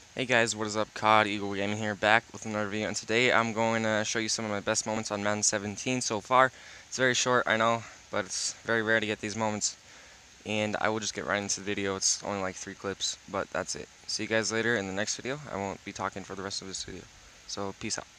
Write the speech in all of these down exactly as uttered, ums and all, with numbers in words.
Hey guys, what is up? COD Eagle Gaming here, back with another video, and today I'm going to show you some of my best moments on Madden seventeen so far. It's very short, I know, but it's very rare to get these moments, and I will just get right into the video. It's only like three clips, but that's it. See you guys later in the next video. I won't be talking for the rest of this video, so peace out.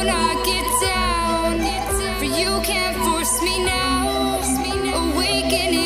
You can't force me now. Awakening.